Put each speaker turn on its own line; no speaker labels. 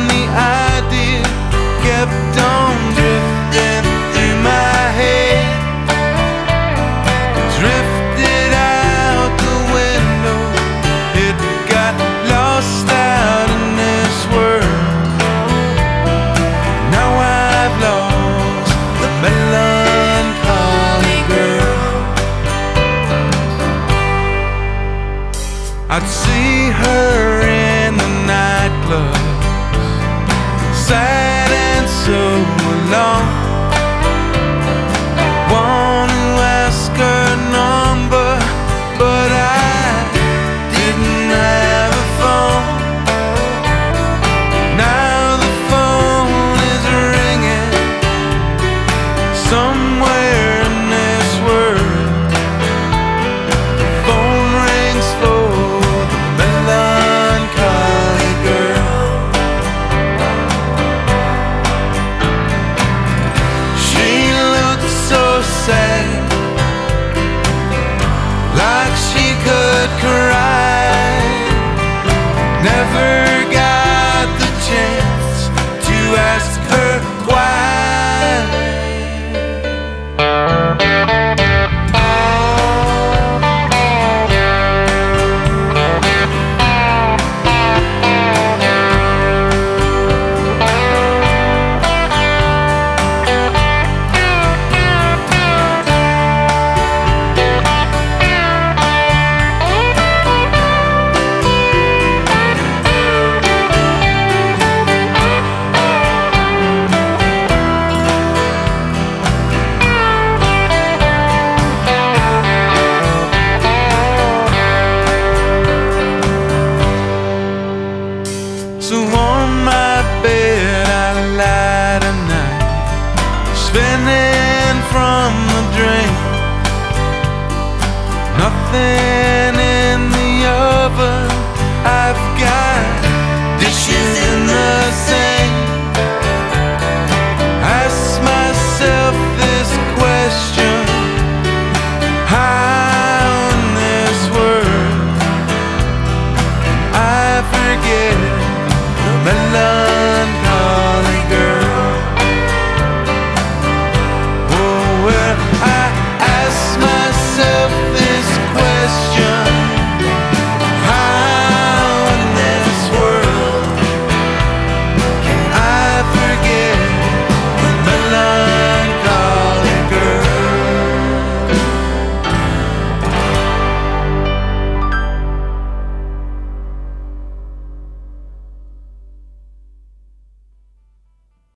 the idea kept on drifting through my head. Drifted out the window, it got lost out in this world. Now I've lost the melancholy girl. I'd see her in the nightclubs, sad and so alone. Want to ask her number, but I didn't have a phone. Now the phone is ringing somewhere in this world. The phone rings for the melancholy girl. She looked so sad, like she could cry. Never got the chance to ask her why. So on my bed I lie tonight, spinning from the drain. Nothing in the oven, I've got dishes in the